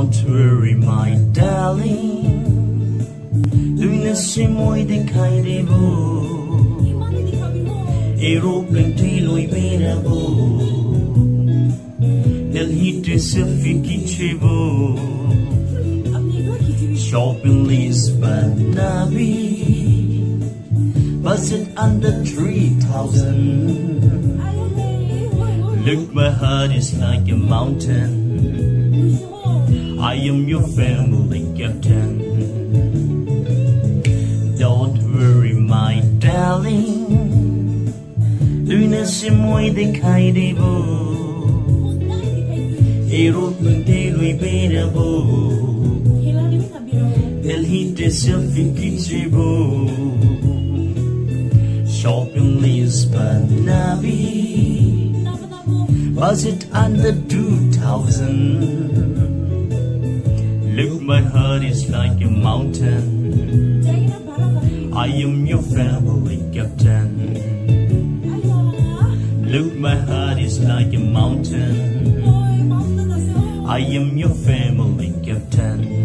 Don't worry, my darling. Doing the same way they kind of aeroplane tail we made a bow. They'll hit us if we keep shopping Lisbon, Nabi. Budget under 3,000. Look, my heart is like a mountain. I am your family captain. Don't worry, my darling. Doing the same way they kind of aeroplane tail we made a bow. They'll hit us if we keep shopping Lisbon, Nabi. Budget under 2,000. Look, my heart is like a mountain. I am your family captain. Look, my heart is like a mountain. I am your family captain.